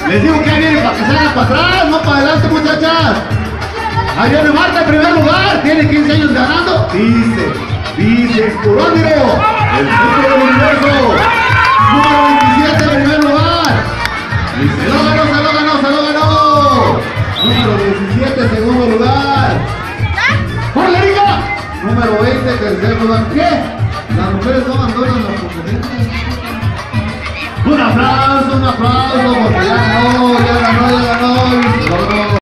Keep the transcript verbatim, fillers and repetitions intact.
Les digo que ahí viene para que salgan para atrás, no para adelante, muchachas. Ahí viene Marta en primer lugar, tiene quince años ganando. Dice, dice, Curóniro, el centro del universo. Número veintisiete en primer lugar. Y se lo ganó, se lo ganó, se lo ganó. Número diecisiete, segundo lugar. ¡Por Erika! Número veinte, tercer lugar. ¿Qué? Las mujeres no abandonan las competencias. Un aplauso, un aplauso, porque ya ganó, ya ganó, ya ganó.